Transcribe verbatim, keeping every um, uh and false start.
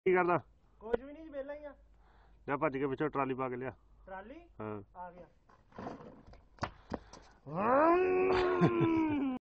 ਕੀ ਕਰਦਾ? ਕੁਝ ਵੀ ਨਹੀਂ ਜੀ, ਵਿਹਲਾ ਹੀ ਆ। ਜਾ ਭੱਜ ਕੇ ਪਿੱਛੋਂ ਟਰਾਲੀ ਪਾ ਕੇ ਲਿਆ। ਟਰਾਲੀ ਹਾਂ ਆ ਗਿਆ।